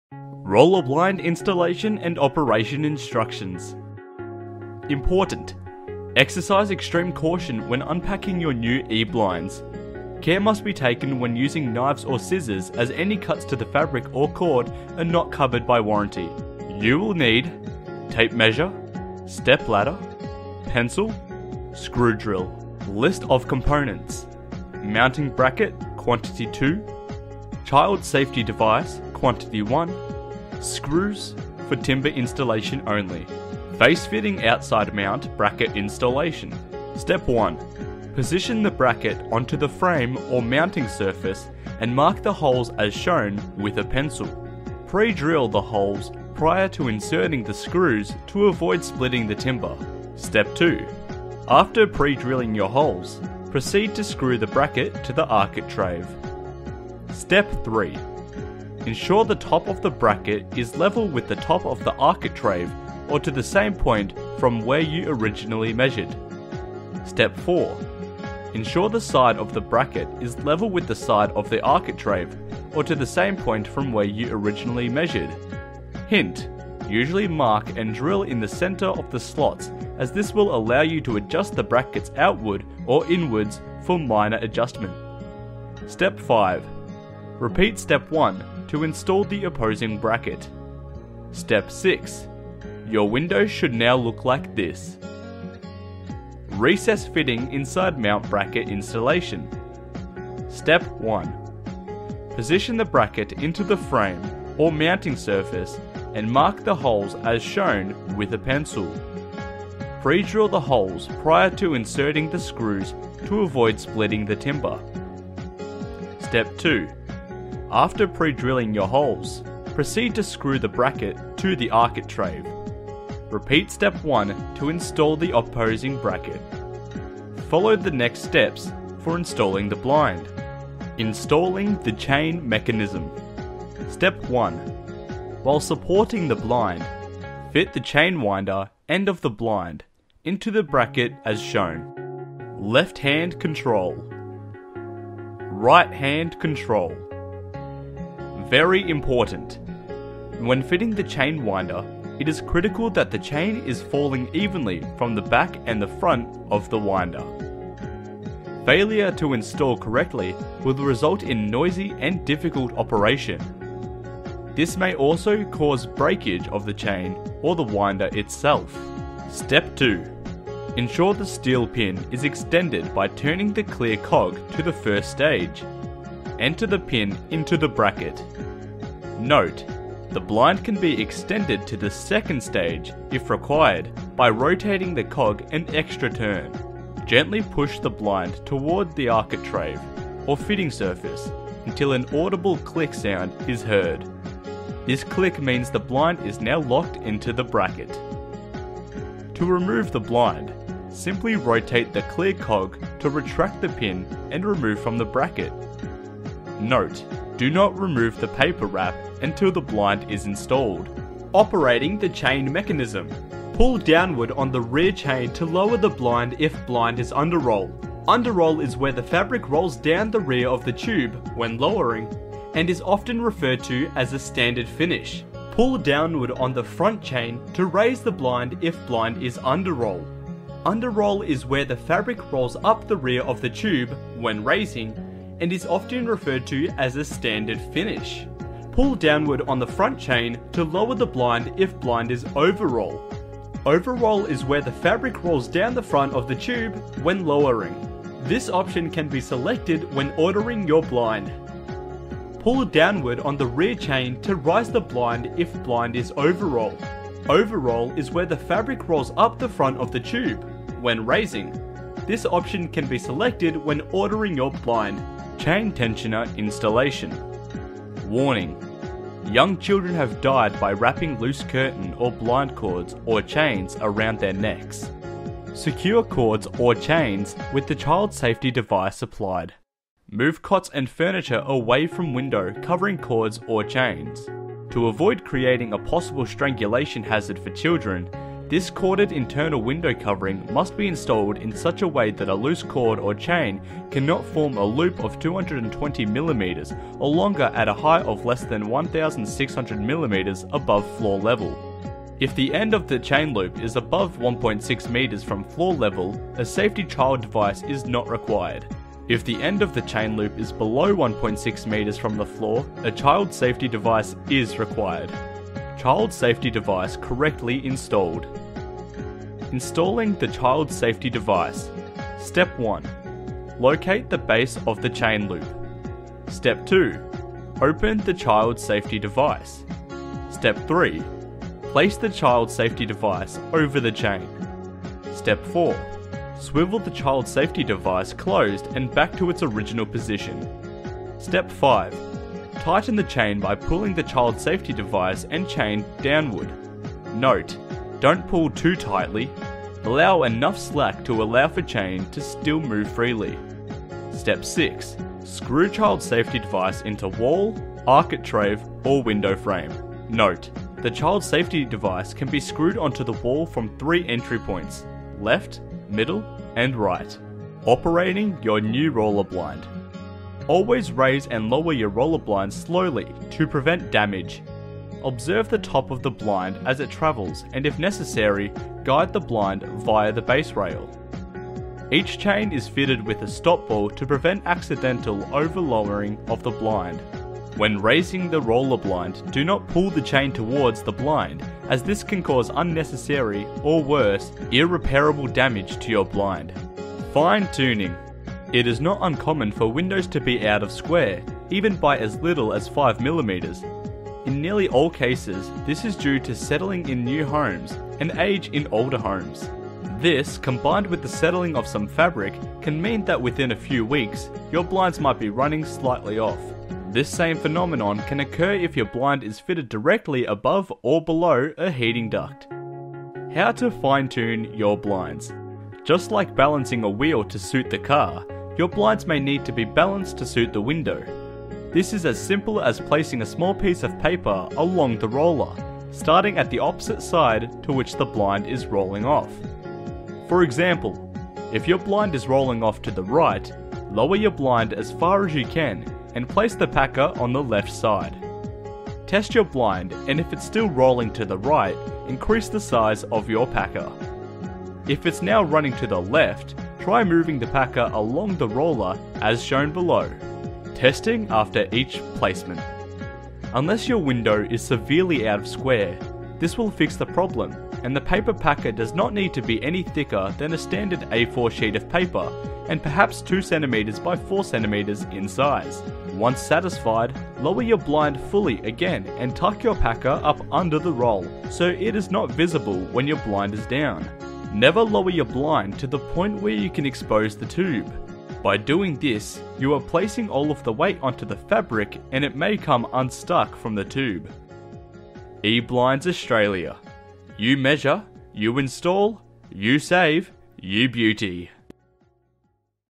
Roller blind installation and operation instructions. Important. Exercise extreme caution when unpacking your new E-blinds. Care must be taken when using knives or scissors, as any cuts to the fabric or cord are not covered by warranty. You will need tape measure, step ladder, pencil, screw drill. List of components: mounting bracket quantity 2, child safety device quantity 1, screws for timber installation only. Face fitting outside mount bracket installation. Step 1. Position the bracket onto the frame or mounting surface and mark the holes as shown with a pencil. Pre-drill the holes prior to inserting the screws to avoid splitting the timber. Step 2. After pre-drilling your holes, proceed to screw the bracket to the architrave. Step 3. Ensure the top of the bracket is level with the top of the architrave or to the same point from where you originally measured. Step 4. Ensure the side of the bracket is level with the side of the architrave or to the same point from where you originally measured. Hint: usually mark and drill in the center of the slots, as this will allow you to adjust the brackets outward or inwards for minor adjustment. Step 5. Repeat step 1 to install the opposing bracket. Step 6. Your window should now look like this. Recess fitting inside mount bracket installation. Step 1. Position the bracket into the frame or mounting surface and mark the holes as shown with a pencil. Pre-drill the holes prior to inserting the screws to avoid splitting the timber. Step 2. After pre-drilling your holes, proceed to screw the bracket to the architrave. Repeat step 1 to install the opposing bracket. Follow the next steps for installing the blind. Installing the chain mechanism. Step 1. While supporting the blind, fit the chain winder end of the blind into the bracket as shown. Left hand control. Right hand control. Very important. When fitting the chain winder, it is critical that the chain is falling evenly from the back and the front of the winder. Failure to install correctly will result in noisy and difficult operation. This may also cause breakage of the chain or the winder itself. Step 2. Ensure the steel pin is extended by turning the clear cog to the first stage. Enter the pin into the bracket. Note: the blind can be extended to the second stage if required by rotating the cog an extra turn. Gently push the blind toward the architrave or fitting surface until an audible click sound is heard. This click means the blind is now locked into the bracket. To remove the blind, simply rotate the clear cog to retract the pin and remove from the bracket. Note: do not remove the paper wrap until the blind is installed. Operating the chain mechanism. Pull downward on the rear chain to lower the blind if blind is underroll. Underroll is where the fabric rolls down the rear of the tube when lowering and is often referred to as a standard finish. Pull downward on the front chain to raise the blind if blind is underroll. Underroll is where the fabric rolls up the rear of the tube when raising and is often referred to as a standard finish. Pull downward on the front chain to lower the blind if blind is overroll. Overroll is where the fabric rolls down the front of the tube when lowering. This option can be selected when ordering your blind. Pull downward on the rear chain to rise the blind if blind is overroll. Overroll is where the fabric rolls up the front of the tube when raising. This option can be selected when ordering your blind. Chain tensioner installation. Warning: young children have died by wrapping loose curtain or blind cords or chains around their necks. Secure cords or chains with the child safety device applied. Move cots and furniture away from window covering cords or chains. To avoid creating a possible strangulation hazard for children, This corded internal window covering must be installed in such a way that a loose cord or chain cannot form a loop of 220mm or longer at a height of less than 1600mm above floor level. If the end of the chain loop is above 1.6 meters from floor level, a safety child device is not required. If the end of the chain loop is below 1.6 meters from the floor, a child safety device is required. Child safety device correctly installed. Installing the child safety device. Step 1. Locate the base of the chain loop. Step 2. Open the child safety device. Step 3. Place the child safety device over the chain. Step 4. Swivel the child safety device closed and back to its original position. Step 5. Tighten the chain by pulling the child safety device and chain downward. Note: don't pull too tightly. Allow enough slack to allow for chain to still move freely. Step 6. Screw child safety device into wall, architrave or window frame. Note: the child safety device can be screwed onto the wall from 3 entry points: left, middle and right. Operating your new roller blind. Always raise and lower your roller blind slowly to prevent damage. Observe the top of the blind as it travels and if necessary, guide the blind via the base rail. Each chain is fitted with a stop ball to prevent accidental over-lowering of the blind. When raising the roller blind, do not pull the chain towards the blind, as this can cause unnecessary, or worse, irreparable damage to your blind. Fine tuning. It is not uncommon for windows to be out of square, even by as little as 5mm. In nearly all cases, this is due to settling in new homes and age in older homes. This, combined with the settling of some fabric, can mean that within a few weeks, your blinds might be running slightly off. This same phenomenon can occur if your blind is fitted directly above or below a heating duct. How to fine-tune your blinds. Just like balancing a wheel to suit the car, your blinds may need to be balanced to suit the window. This is as simple as placing a small piece of paper along the roller, starting at the opposite side to which the blind is rolling off. For example, if your blind is rolling off to the right, lower your blind as far as you can and place the packer on the left side. Test your blind, and if it's still rolling to the right, increase the size of your packer. If it's now running to the left, try moving the packer along the roller as shown below. Testing after each placement. Unless your window is severely out of square, this will fix the problem, and the paper packer does not need to be any thicker than a standard A4 sheet of paper, and perhaps 2cm by 4cm in size. Once satisfied, lower your blind fully again and tuck your packer up under the roll so it is not visible when your blind is down. Never lower your blind to the point where you can expose the tube. By doing this, you are placing all of the weight onto the fabric and it may come unstuck from the tube. eBlinds Australia. You measure, you install, you save, you beauty.